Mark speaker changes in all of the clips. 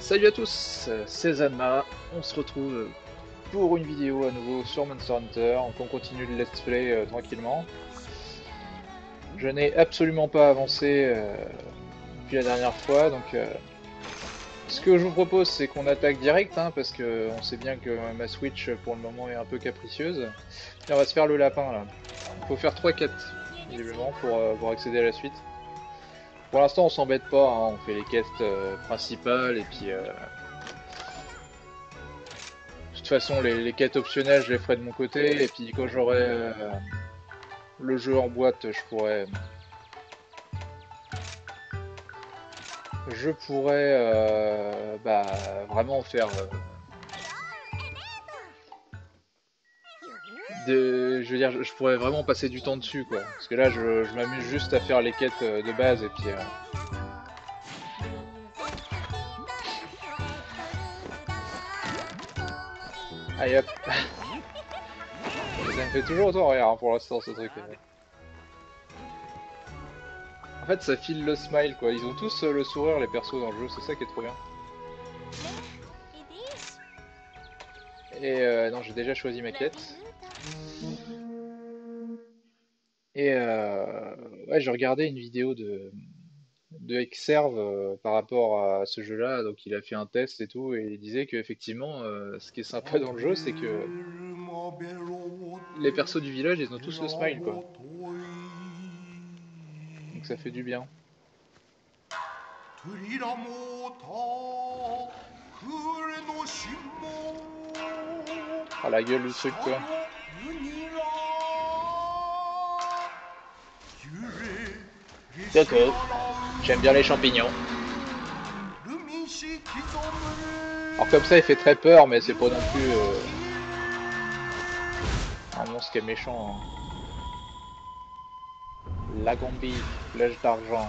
Speaker 1: Salut à tous, c'est Zanma, on se retrouve pour une vidéo à nouveau sur Monster Hunter, donc on continue le let's play tranquillement. Je n'ai absolument pas avancé depuis la dernière fois, donc ce que je vous propose c'est qu'on attaque direct, hein, parce que on sait bien que ma Switch pour le moment est un peu capricieuse. Et on va se faire le lapin là. Il faut faire 3 quêtes, visiblement, pour accéder à la suite. Pour l'instant on s'embête pas, hein, on fait les quêtes principales et puis de toute façon, les quêtes optionnelles, je les ferai de mon côté. Et puis quand j'aurai le jeu en boîte, je pourrais vraiment faire je veux dire, je pourrais vraiment passer du temps dessus, quoi. Parce que là, je m'amuse juste à faire les quêtes de base et puis allez hop. Ça me fait toujours autant rire, hein, pour l'instant, ce truc. En fait, ça file le smile, quoi. Ils ont tous le sourire, les persos dans le jeu. C'est ça qui est trop bien. Et non, j'ai déjà choisi ma quête. Et ouais, j'ai regardé une vidéo de Exerve par rapport à ce jeu-là. Donc il a fait un test et tout, et il disait qu'effectivement, ce qui est sympa dans le jeu, c'est que les persos du village, ils ont tous le smile, quoi. Donc ça fait du bien. Ah la gueule du truc, quoi. Coco, j'aime bien les champignons. Alors comme ça, il fait très peur, mais c'est pas non plus un monstre qui est méchant, hein. Lagombi, flèche d'argent.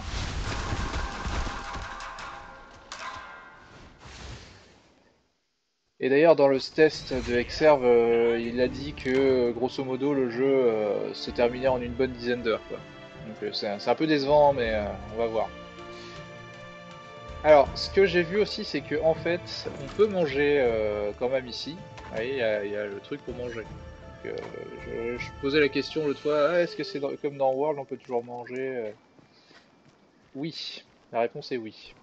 Speaker 1: Et d'ailleurs, dans le test de Exerve, il a dit que, grosso modo, le jeu se terminait en une bonne dizaine d'heures, quoi. Donc c'est un peu décevant, mais on va voir. Alors, ce que j'ai vu aussi, c'est que en fait, on peut manger quand même ici. Vous voyez, il y a le truc pour manger. Donc, je posais la question l'autre fois, ah, est-ce que c'est comme dans World, on peut toujours manger Oui, la réponse est oui.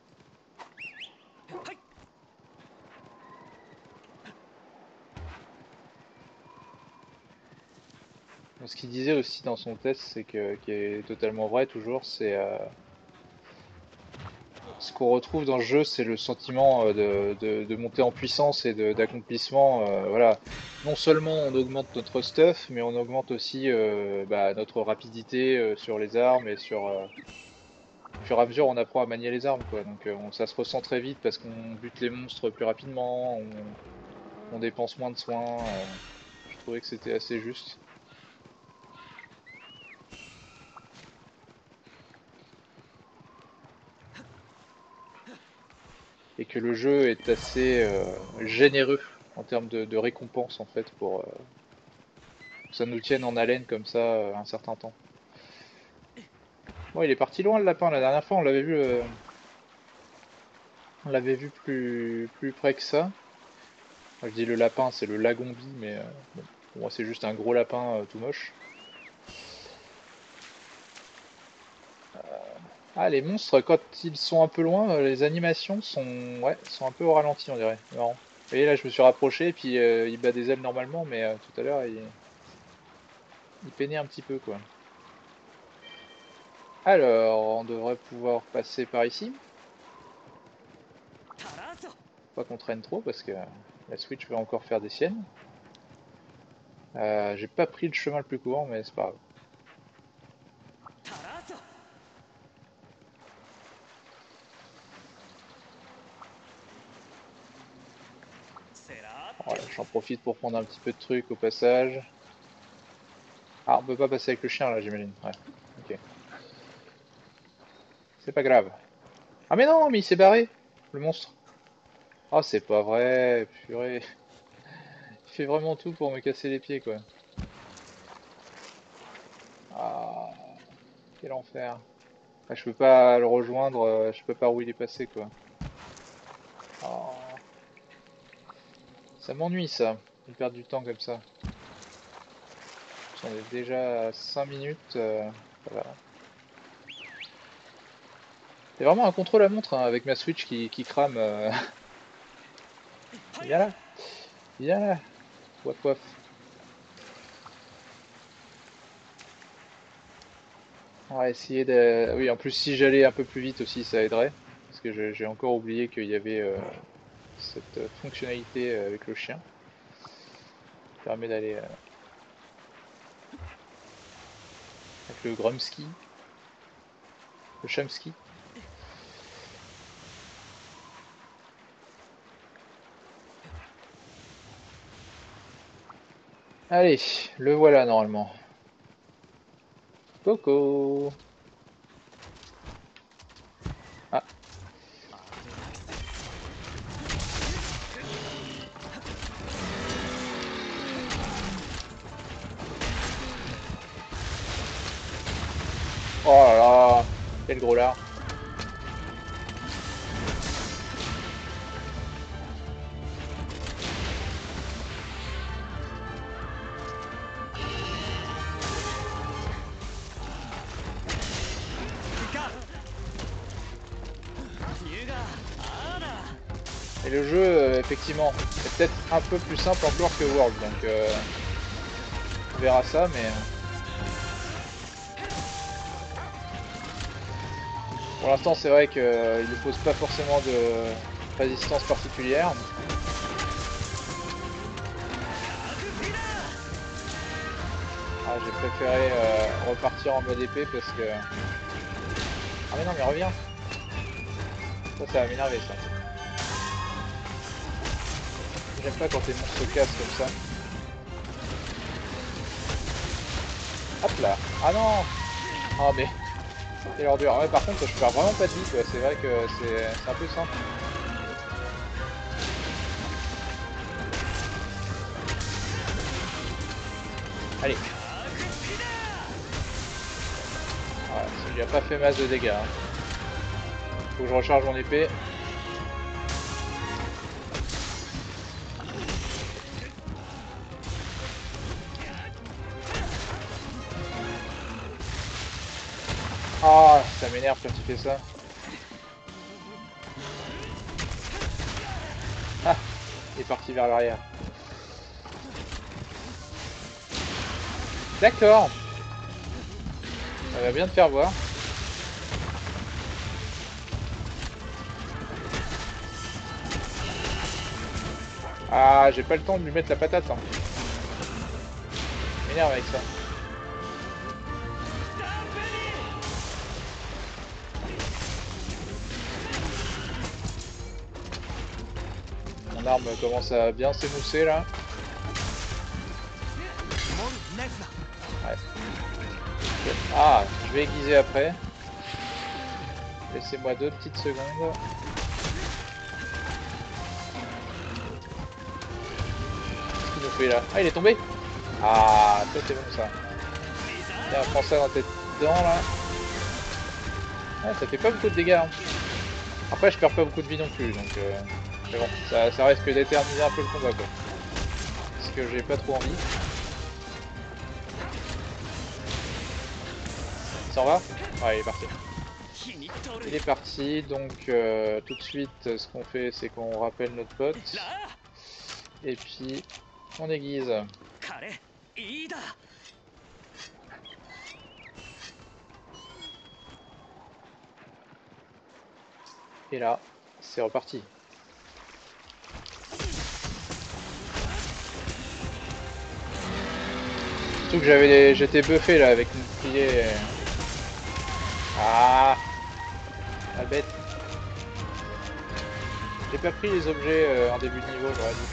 Speaker 1: Donc, ce qu'il disait aussi dans son test, c'est que, qui est totalement vrai toujours, c'est ce qu'on retrouve dans le jeu, c'est le sentiment de monter en puissance et d'accomplissement. Voilà. Non seulement on augmente notre stuff, mais on augmente aussi notre rapidité sur les armes et au fur et à mesure on apprend à manier les armes, quoi. Donc ça se ressent très vite parce qu'on bute les monstres plus rapidement, on dépense moins de soins. Je trouvais que c'était assez juste. Et que le jeu est assez généreux en termes de récompenses en fait pour que ça nous tienne en haleine comme ça un certain temps. Bon, il est parti loin le lapin. La dernière fois, on l'avait vu plus près que ça. Moi, je dis le lapin, c'est le lagombi, mais bon, pour moi, c'est juste un gros lapin tout moche. Ah, les monstres, quand ils sont un peu loin, les animations sont un peu au ralenti, on dirait. C'est marrant. Vous voyez, là, je me suis rapproché, et puis il bat des ailes normalement, mais tout à l'heure, il peinait un petit peu, quoi. Alors, on devrait pouvoir passer par ici. Pas qu'on traîne trop, parce que la Switch va encore faire des siennes. J'ai pas pris le chemin le plus court, mais c'est pas grave. Voilà, j'en profite pour prendre un petit peu de trucs au passage. Ah, on peut pas passer avec le chien là, j'imagine. Ouais, ok. C'est pas grave. Ah mais non, mais il s'est barré, le monstre. Ah, c'est pas vrai, purée. Il fait vraiment tout pour me casser les pieds, quoi. Ah, quel enfer. Ah, je peux pas le rejoindre, je sais pas par où il est passé, quoi. Ça m'ennuie ça, de perdre du temps comme ça. J'en ai déjà à 5 minutes. Ça va. C'est vraiment un contrôle à montre hein, avec ma Switch qui crame. Viens là, viens là. Waf waf. On va essayer de... Oui, en plus si j'allais un peu plus vite aussi ça aiderait. Parce que j'ai encore oublié qu'il y avait cette fonctionnalité avec le chien. Qui permet d'aller avec le Grumski. Le Chamski. Allez, le voilà normalement. Coco. Ah. Oh là là, quel gros lard. Et le jeu, effectivement, est peut-être un peu plus simple encore que World, donc on verra ça, mais pour l'instant c'est vrai qu'il ne pose pas forcément de résistance particulière. Ah, j'ai préféré repartir en mode épée parce que... Ah mais non mais reviens. Ça va m'énerver ça. J'aime pas quand tes monstres se cassent comme ça. Hop là. Ah non. Ah mais... Quelle ordure. Ouais, par contre je perds vraiment pas de vie quoi. C'est vrai que c'est un peu simple. Allez. Voilà, il lui a pas fait masse de dégâts. Hein. Faut que je recharge mon épée. Ah, ça m'énerve quand il fait ça. Ah, il est parti vers l'arrière. D'accord. Ça va bien te faire voir. Ah, j'ai pas le temps de lui mettre la patate. Hein. Ça m'énerve avec ça. Mon arme commence à bien s'émousser là. Ouais. Ah, je vais aiguiser après. Laissez-moi 2 petites secondes. Qu'est-ce qu'il nous fait là? Ah, il est tombé. Ah, ça c'est bon ça. Tiens, prends ça dans tes dents là. Ah, ça fait pas beaucoup de dégâts. Hein. Après, je perds pas beaucoup de vie non plus, donc mais bon, ça risque d'éterniser un peu le combat quoi. Parce que j'ai pas trop envie. Il s'en va? Ouais, il est parti. Il est parti, donc tout de suite, ce qu'on fait, c'est qu'on rappelle notre pote. Et puis, on aiguise. Et là, c'est reparti. Surtout que j'étais buffé là avec mon bouclier. Ah, la bête. J'ai pas pris les objets en début de niveau, j'aurais dû.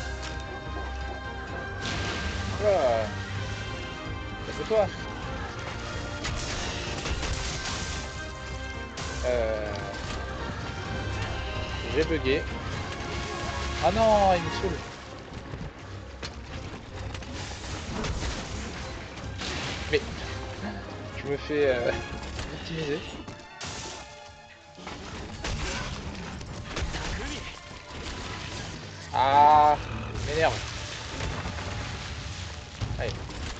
Speaker 1: Voilà. Calme-toi. Euh... J'ai bugué. Ah non, il me saoule. Mais je me fais victimiser. Ah, m'énerve. Allez.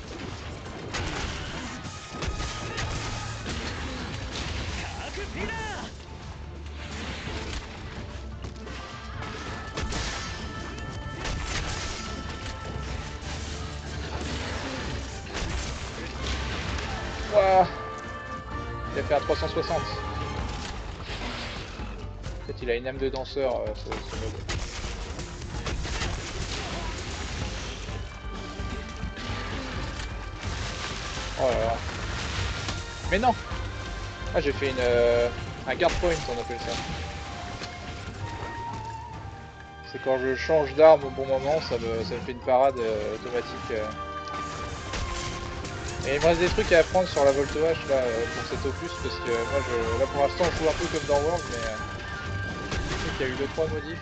Speaker 1: Ouah. Il a fait un 360. En fait, il a une âme de danseur, ce mode. Oh là là. Mais non. Ah, j'ai fait un guard point, on appelle ça. C'est quand je change d'arme au bon moment, ça me fait une parade automatique. Et il me reste des trucs à apprendre sur la Volto H là, pour cet opus, parce que moi, là pour l'instant, je joue un peu comme dans World, mais je sais qu'il y a eu 2-3 modifs.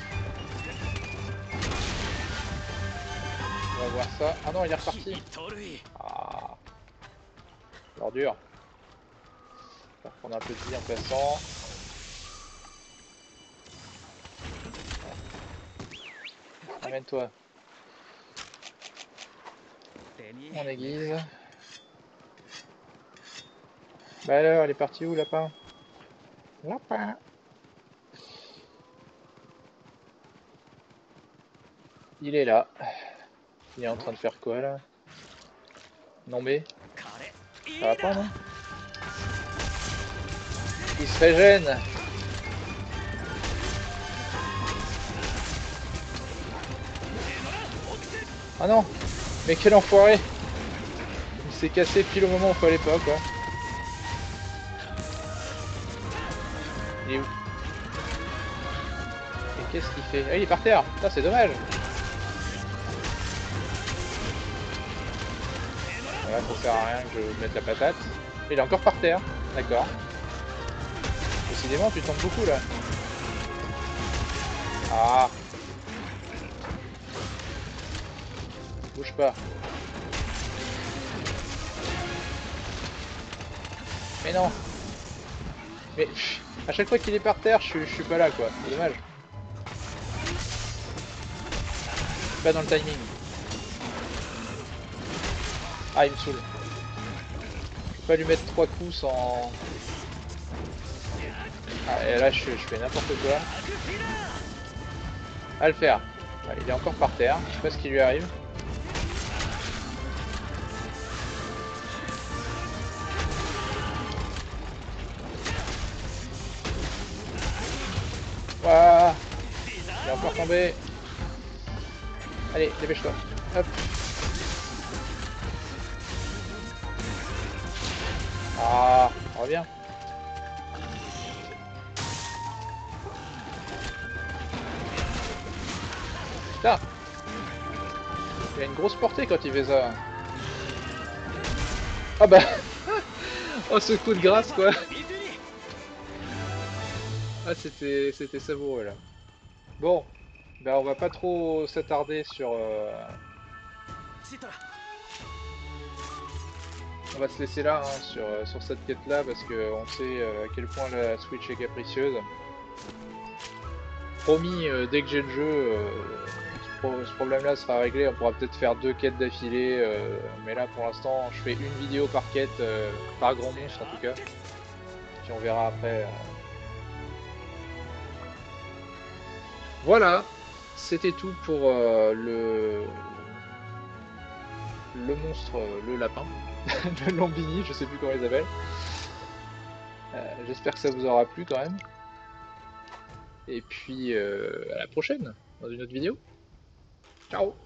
Speaker 1: On va voir ça. Ah non, il est reparti. Ah, l'ordure. On va prendre un peu de vie en passant. Amène-toi. On aiguise. Bah alors, elle est partie où, lapin? Lapin. Il est là. Il est en train de faire quoi là? Non mais ça va pas, non? Il se régène. Ah non. Mais quel enfoiré. Il s'est cassé pile au moment où il fallait pas, quoi. Il est où? Et qu'est-ce qu'il fait? Ah, il est par terre. Ça, c'est dommage. Voilà, ça sert à rien que je mette la patate. Il est encore par terre. D'accord. Décidément, tu tombes beaucoup là. Ah. Bouge pas. Mais non. Mais pff, à chaque fois qu'il est par terre, je suis pas là, quoi. C'est dommage. Je suis pas dans le timing. Ah, il me saoule. Je peux pas lui mettre 3 coups sans... Ah, et là, je fais n'importe quoi. À le faire. Allez, il est encore par terre. Je sais pas ce qui lui arrive. Ouah, il est encore tombé. Allez, dépêche-toi. Hop. Ah, reviens. Putain. Il a une grosse portée quand il fait ça. Ah bah. Oh, ce coup de grâce, quoi. Ah, c'était savoureux, là. Bon. Bah, on va pas trop s'attarder sur... On va se laisser là, hein, sur cette quête-là, parce qu'on sait à quel point la Switch est capricieuse. Promis, dès que j'ai le jeu, ce problème-là sera réglé. On pourra peut-être faire 2 quêtes d'affilée, mais là, pour l'instant, je fais une vidéo par quête, par grand monstre en tout cas. Puis on verra après. Voilà, c'était tout pour le monstre, le lapin, le Lombini, je sais plus comment il s'appelle. J'espère que ça vous aura plu quand même. Et puis à la prochaine dans une autre vidéo. Ciao!